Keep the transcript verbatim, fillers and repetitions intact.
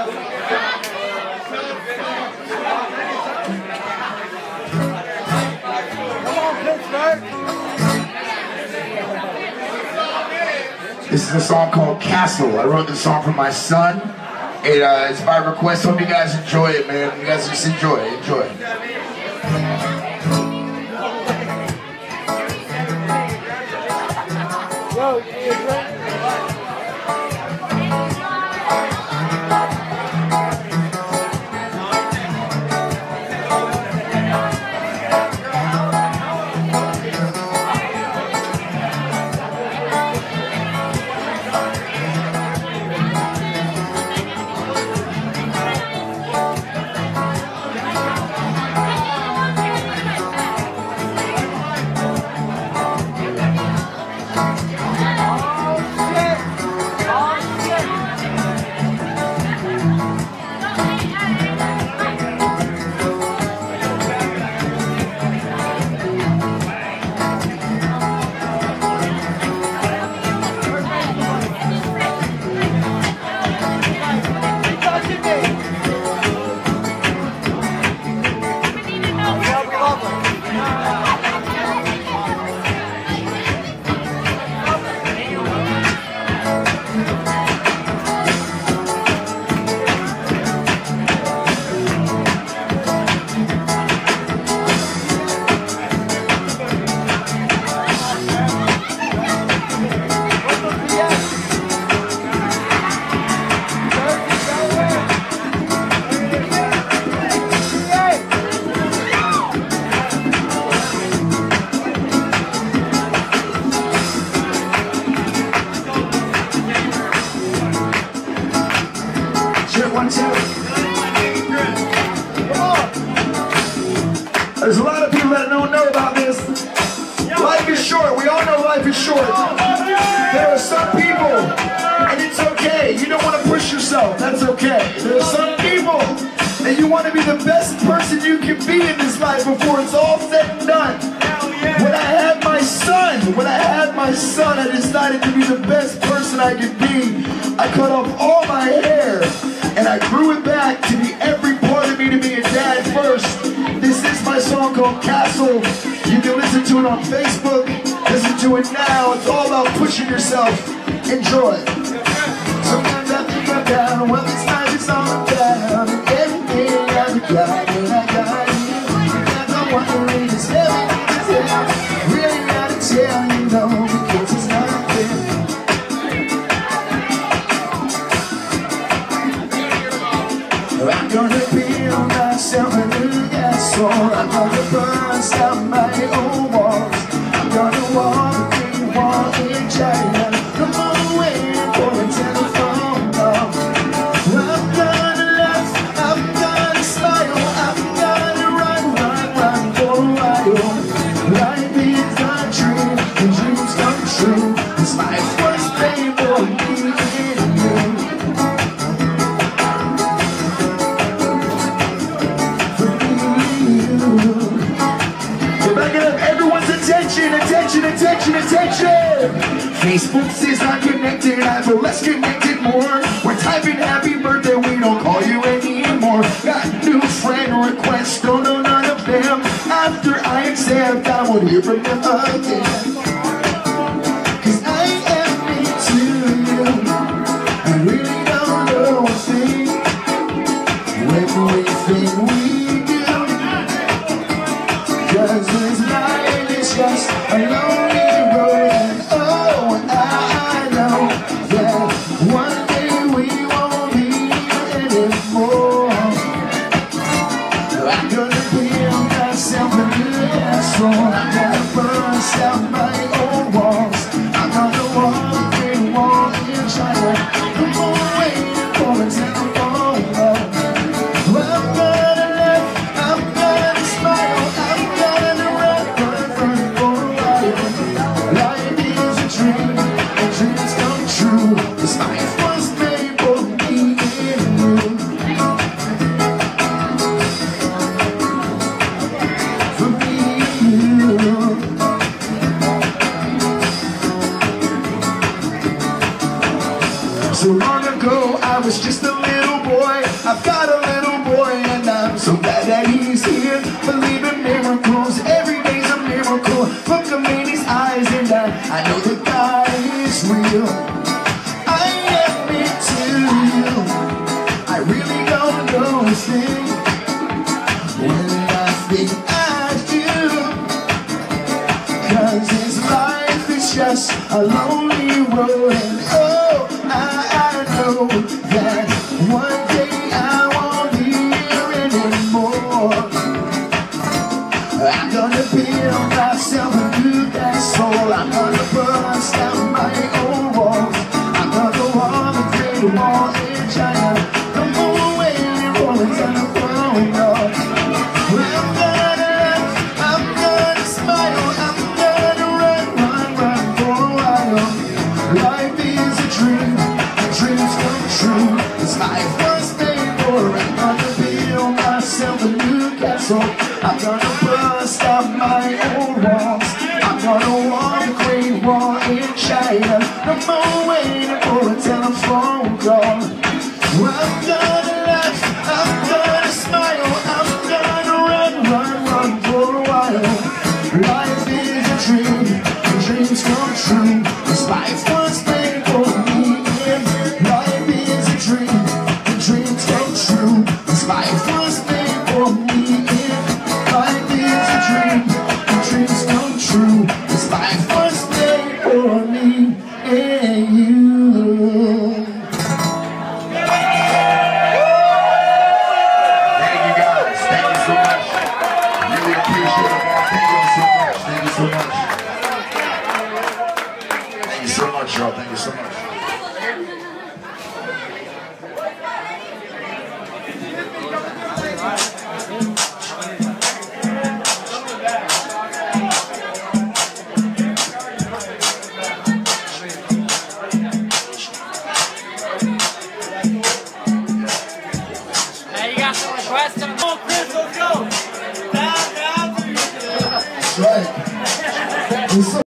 This is a song called Castle. I wrote this song for my son. It uh, is by request. Hope you guys enjoy it, man. You guys just enjoy it. Enjoy it. One, two. There's a lot of people that don't know about this. Life is short. We all know life is short. There are some people, and it's okay. You don't want to push yourself. That's okay. There are some people that you want to be the best person you can be in this life before it's all said and done. When I had my son, when I had my son, I decided to be the best person I could be. I cut off all my hair. And I grew it back to be every part of me to be a dad first. This is my song called Castle. You can listen to it on Facebook. Listen to it now. It's all about pushing yourself. Enjoy. Sometimes I think I'm down. Well, it's nice, it's all down. And everything I've got, and I got you. And I'm wondering, is everything is there? Really gotta tell you, no, because it's not fair. I'm gonna build myself a new castle. I'm gonna burst out my own walls. I'm gonna walk and walk in China. Come on, waiting for a telephone call. I'm gonna laugh, I'm gonna smile, I'm gonna run, run, run for a while. Life is a dream, and dreams come true. It's my first day for me and you. Attention, attention, attention, attention! Facebook says I'm connected, I feel less connected more. We're typing happy birthday, we don't call you anymore. Got new friend requests, don't know none of them. After I accept, I won't hear from them again. Cause I am into you. I really don't know a thing. Everything we do. Cause it's life is just a lonely road. And oh, I know that one day we won't be anymore. I'm gonna build myself a new castle. I'm gonna burst out my own walls. I'm gonna walk and walk in China. Come on, waiting for a telephone call. I'm gonna laugh, I'm gonna smile, I'm gonna run, run, run for a while. Life is a dream, and dreams come true. This life was made for me and you. For me and you. So long ago, I was just a little boy. I've got a little boy and I'm so glad that he's here. Believe in miracles, every day's a miracle. Look him in his eyes and I, I know that God is real. I admit to you, I really don't know a thing when I think I do. Cause this life is just a lonely road, and oh, I, I know that one day I won't be here anymore. I'm gonna build myself a new castle. I'm gonna bust down my old walls. I'm gonna walk the great wall in China. The moon waving rolling down the throne door. I'm gonna laugh, I'm gonna smile, I'm gonna run, run, run for a while. Life is a dream, and dreams come true. This life was made for. I'm gonna build myself a new castle. I'm gonna bust out my old walls. I'm gonna walk the Great Wall in China. No more waiting for a telephone call. I'm gonna laugh, I'm gonna smile, I'm gonna run, run, run for a while. Life is a dream, and dreams come true. This life was made for me. Life is a dream, and dreams come true. This life was made for me. Life is a dream, and dreams come true. This life was made for me and you. Thank you guys, thank you so much. Really appreciate it, man. Thank you so much, thank you so much. Thank you so much, y'all, thank you so much. Hey, you got some requests? Come on, Chris, let's go!